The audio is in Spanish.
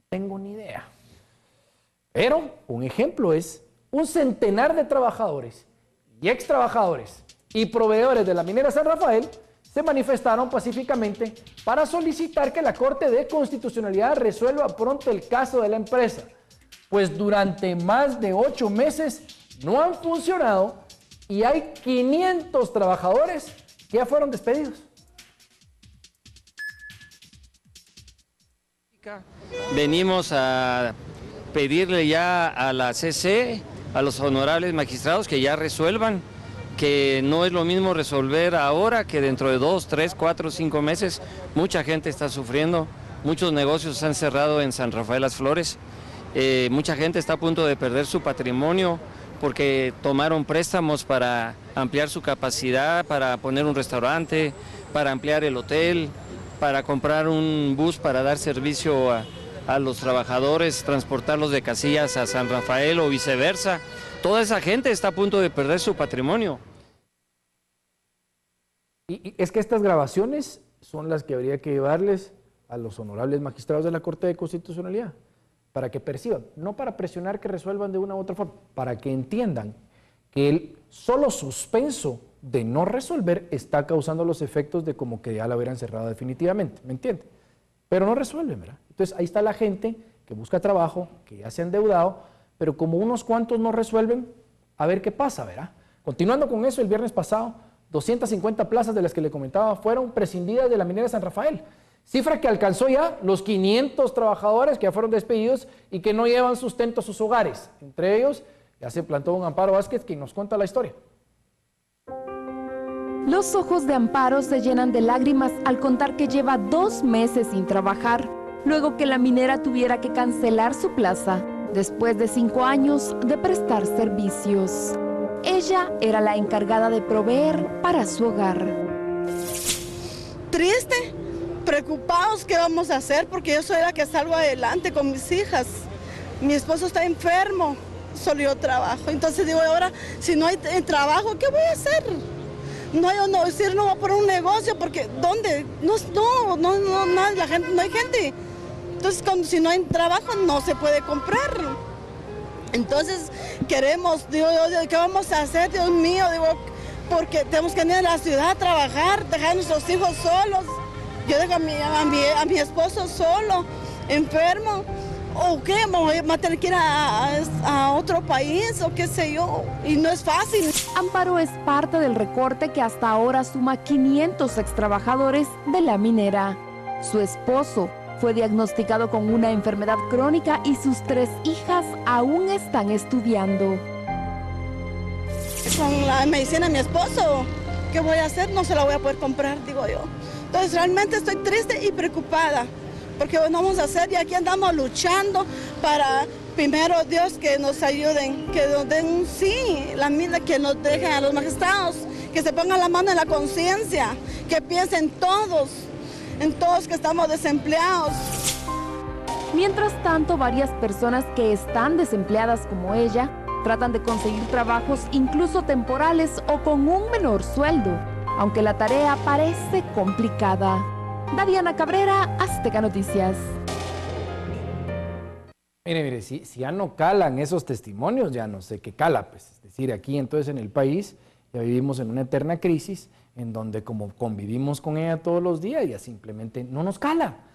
tengo ni idea. Pero un ejemplo es un centenar de trabajadores y ex trabajadores y proveedores de la minera San Rafael se manifestaron pacíficamente para solicitar que la Corte de Constitucionalidad resuelva pronto el caso de la empresa, pues durante más de 8 meses no han funcionado y hay 500 trabajadores que ya fueron despedidos. Venimos a pedirle ya a la CC, a los honorables magistrados, que ya resuelvan, que no es lo mismo resolver ahora que dentro de 2, 3, 4, 5 meses. Mucha gente está sufriendo, muchos negocios se han cerrado en San Rafael Las Flores, mucha gente está a punto de perder su patrimonio porque tomaron préstamos para ampliar su capacidad, para poner un restaurante, para ampliar el hotel, para comprar un bus para dar servicio a los trabajadores, transportarlos de Casillas a San Rafael o viceversa. Toda esa gente está a punto de perder su patrimonio. Y es que estas grabaciones son las que habría que llevarles a los honorables magistrados de la Corte de Constitucionalidad, para que perciban, no para presionar que resuelvan de una u otra forma, para que entiendan que el solo suspenso de no resolver está causando los efectos de como que ya la hubieran cerrado definitivamente, ¿me entiende? Pero no resuelven, ¿verdad? Entonces ahí está la gente que busca trabajo, que ya se ha endeudado, pero como unos cuantos no resuelven, a ver qué pasa, ¿verdad? Continuando con eso, el viernes pasado, 250 plazas de las que le comentaba fueron prescindidas de la minera San Rafael, cifra que alcanzó ya los 500 trabajadores que ya fueron despedidos y que no llevan sustento a sus hogares. Entre ellos, ya se plantó un Amparo Vázquez, quien nos cuenta la historia. Los ojos de Amparo se llenan de lágrimas al contar que lleva 2 meses sin trabajar, luego que la minera tuviera que cancelar su plaza, después de 5 años de prestar servicios. Ella era la encargada de proveer para su hogar. Triste, preocupados qué vamos a hacer, porque yo soy la que salgo adelante con mis hijas. Mi esposo está enfermo, solo yo trabajo. Entonces digo, ahora, si no hay trabajo, ¿qué voy a hacer? No voy a poner un negocio, porque ¿dónde? La gente, no hay gente. Entonces, si no hay trabajo, no se puede comprar. Entonces, queremos, digo, ¿qué vamos a hacer, Dios mío? Digo, porque tenemos que ir a la ciudad a trabajar, dejar a nuestros hijos solos. Yo dejo a mi esposo solo, enfermo. ¿O qué? ¿Voy a tener que ir a otro país o qué sé yo? Y no es fácil. Amparo es parte del recorte que hasta ahora suma 500 extrabajadores de la minera. Su esposo fue diagnosticado con una enfermedad crónica y sus 3 hijas aún están estudiando. Con la medicina de mi esposo, ¿qué voy a hacer? No se la voy a poder comprar, digo yo. Entonces realmente estoy triste y preocupada, porque no vamos a hacer y aquí andamos luchando para, primero Dios, que nos ayuden, que nos den sí, la mina, que nos dejen a los magistrados, que se pongan la mano en la conciencia, que piensen en todos que estamos desempleados. Mientras tanto, varias personas que están desempleadas como ella tratan de conseguir trabajos incluso temporales o con un menor sueldo, aunque la tarea parece complicada. Dadiana Cabrera, Azteca Noticias. Mire, si ya no calan esos testimonios, ya no sé qué cala, pues. Es decir, aquí entonces en el país ya vivimos en una eterna crisis en donde como convivimos con ella todos los días, ya simplemente no nos cala.